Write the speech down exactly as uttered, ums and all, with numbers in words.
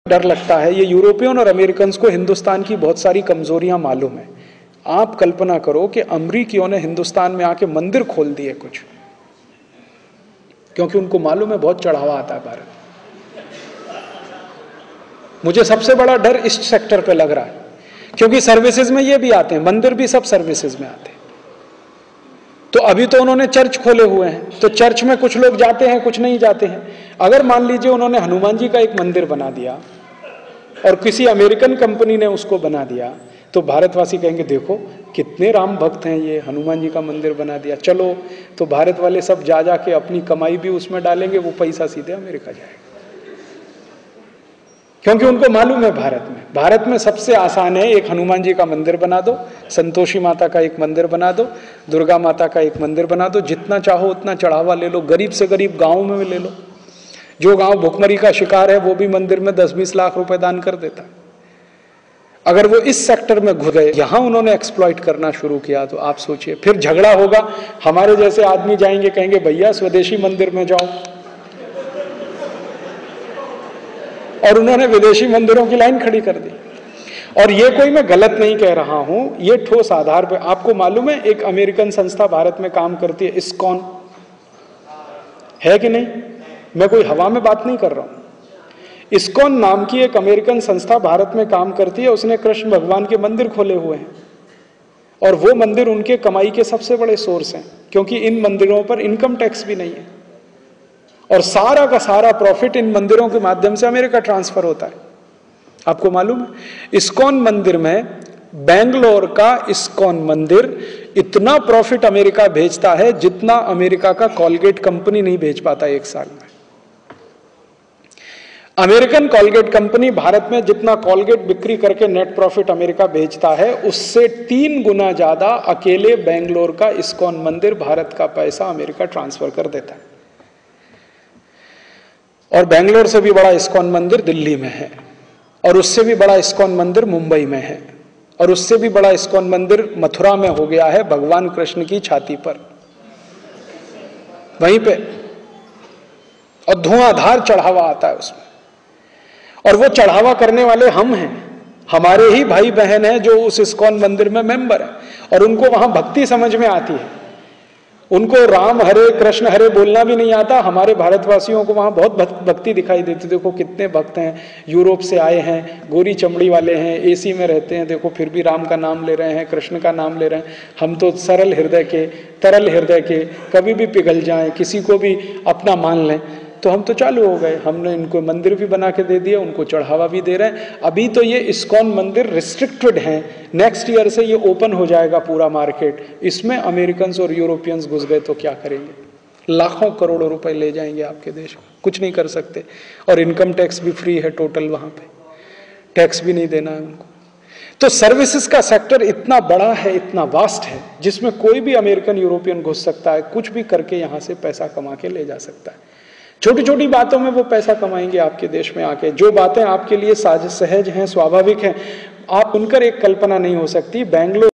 डर लगता है। ये यूरोपियन और अमेरिकन को हिंदुस्तान की बहुत सारी कमजोरियां मालूम है। आप कल्पना करो कि अमरीकियों ने हिंदुस्तान में आके मंदिर खोल दिए कुछ, क्योंकि उनको मालूम है बहुत चढ़ावा आता है भारत। मुझे सबसे बड़ा डर इस सेक्टर पे लग रहा है, क्योंकि सर्विसेज में ये भी आते हैं, मंदिर भी सब सर्विसेज में आते हैं। तो अभी तो उन्होंने चर्च खोले हुए हैं, तो चर्च में कुछ लोग जाते हैं, कुछ नहीं जाते हैं। अगर मान लीजिए उन्होंने हनुमान जी का एक मंदिर बना दिया और किसी अमेरिकन कंपनी ने उसको बना दिया, तो भारतवासी कहेंगे देखो कितने राम भक्त हैं, ये हनुमान जी का मंदिर बना दिया, चलो। तो भारत वाले सब जा जा के अपनी कमाई भी उसमें डालेंगे, वो पैसा सीधे अमेरिका जाएगा, क्योंकि उनको मालूम है भारत में भारत में सबसे आसान है, एक हनुमान जी का मंदिर बना दो, संतोषी माता का एक मंदिर बना दो, दुर्गा माता का एक मंदिर बना दो, जितना चाहो उतना चढ़ावा ले लो, गरीब से गरीब गाँव में ले लो। जो गांव भुखमरी का शिकार है वो भी मंदिर में दस बीस लाख रुपए दान कर देता है। अगर वो इस सेक्टर में घुस गए, यहां उन्होंने एक्सप्लॉइट करना शुरू किया, तो आप सोचिए फिर झगड़ा होगा। हमारे जैसे आदमी जाएंगे, कहेंगे भैया स्वदेशी मंदिर में जाओ, और उन्होंने विदेशी मंदिरों की लाइन खड़ी कर दी। और ये कोई मैं गलत नहीं कह रहा हूं, ये ठोस आधार पर। आपको मालूम है एक अमेरिकन संस्था भारत में काम करती है, इस्कॉन, है कि नहीं? मैं कोई हवा में बात नहीं कर रहा हूं। इस्कॉन नाम की एक अमेरिकन संस्था भारत में काम करती है, उसने कृष्ण भगवान के मंदिर खोले हुए हैं, और वो मंदिर उनके कमाई के सबसे बड़े सोर्स हैं, क्योंकि इन मंदिरों पर इनकम टैक्स भी नहीं है, और सारा का सारा प्रॉफिट इन मंदिरों के माध्यम से अमेरिका ट्रांसफर होता है। आपको मालूम है इस्कॉन मंदिर में, बेंगलोर का इस्कॉन मंदिर इतना प्रॉफिट अमेरिका भेजता है जितना अमेरिका का कॉलगेट कंपनी नहीं भेज पाता एक साल में। अमेरिकन कॉलगेट कंपनी भारत में जितना कॉलगेट बिक्री करके नेट प्रॉफिट अमेरिका बेचता है, उससे तीन गुना ज्यादा अकेले बेंगलोर का इस्कॉन मंदिर भारत का पैसा अमेरिका ट्रांसफर कर देता है। और बेंगलोर से भी बड़ा इस्कॉन मंदिर दिल्ली में है, और उससे भी बड़ा इस्कॉन मंदिर मुंबई में है, और उससे भी बड़ा इस्कॉन मंदिर मथुरा में हो गया है, भगवान कृष्ण की छाती पर, वहीं पे। और धुआंधार चढ़ावा आता है उसमें, और वो चढ़ावा करने वाले हम हैं, हमारे ही भाई बहन हैं जो उस इस्कॉन मंदिर में मेंबर हैं, और उनको वहां भक्ति समझ में आती है। उनको राम हरे कृष्ण हरे बोलना भी नहीं आता। हमारे भारतवासियों को वहां बहुत भक्ति दिखाई देती। देखो कितने भक्त हैं, यूरोप से आए हैं, गोरी चमड़ी वाले हैं, एसी में रहते हैं, देखो फिर भी राम का नाम ले रहे हैं, कृष्ण का नाम ले रहे हैं। हम तो सरल हृदय के, तरल हृदय के, कभी भी पिघल जाएं, किसी को भी अपना मान लें, तो हम तो चालू हो गए। हमने इनको मंदिर भी बना के दे दिया, उनको चढ़ावा भी दे रहे हैं। अभी तो ये इस्कॉन मंदिर रिस्ट्रिक्टेड हैं, नेक्स्ट ईयर से ये ओपन हो जाएगा पूरा मार्केट। इसमें अमेरिकन्स और यूरोपियंस घुस गए तो क्या करेंगे? लाखों करोड़ों रुपए ले जाएंगे आपके देश को, कुछ नहीं कर सकते। और इनकम टैक्स भी फ्री है टोटल, वहां पे टैक्स भी नहीं देना है उनको। तो सर्विसेज का सेक्टर इतना बड़ा है, इतना वास्ट है, जिसमें कोई भी अमेरिकन यूरोपियन घुस सकता है, कुछ भी करके यहां से पैसा कमा के ले जा सकता है। छोटी छोटी बातों में वो पैसा कमाएंगे आपके देश में आके। जो बातें आपके लिए सहज हैं, स्वाभाविक हैं, आप उनकर एक कल्पना नहीं हो सकती। बेंगलोर